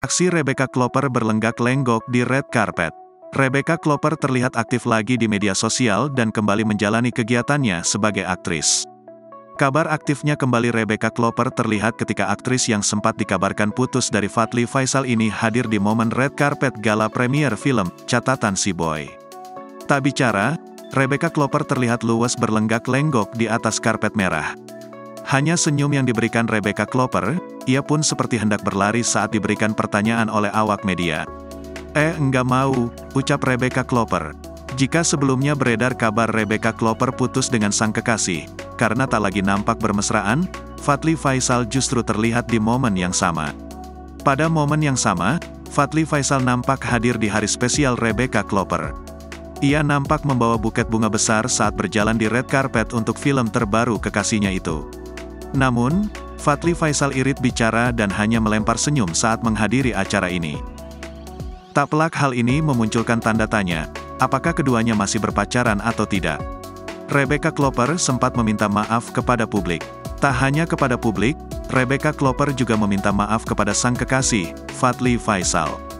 Aksi Rebecca Klopper berlenggak-lenggok di red carpet. Rebecca Klopper terlihat aktif lagi di media sosial dan kembali menjalani kegiatannya sebagai aktris. Kabar aktifnya kembali Rebecca Klopper terlihat ketika aktris yang sempat dikabarkan putus dari Fadly Faisal ini hadir di momen red carpet gala premier film, Catatan Si Boy. Tak bicara, Rebecca Klopper terlihat luwes berlenggak-lenggok di atas karpet merah. Hanya senyum yang diberikan Rebecca Klopper, ia pun seperti hendak berlari saat diberikan pertanyaan oleh awak media. Enggak mau, ucap Rebecca Klopper. Jika sebelumnya beredar kabar Rebecca Klopper putus dengan sang kekasih, karena tak lagi nampak bermesraan, Fadly Faisal justru terlihat di momen yang sama. Pada momen yang sama, Fadly Faisal nampak hadir di hari spesial Rebecca Klopper. Ia nampak membawa buket bunga besar saat berjalan di red carpet untuk film terbaru kekasihnya itu. Namun, Fadly Faisal irit bicara dan hanya melempar senyum saat menghadiri acara ini. Tak pelak hal ini memunculkan tanda tanya, apakah keduanya masih berpacaran atau tidak. Rebecca Klopper sempat meminta maaf kepada publik. Tak hanya kepada publik, Rebecca Klopper juga meminta maaf kepada sang kekasih, Fadly Faisal.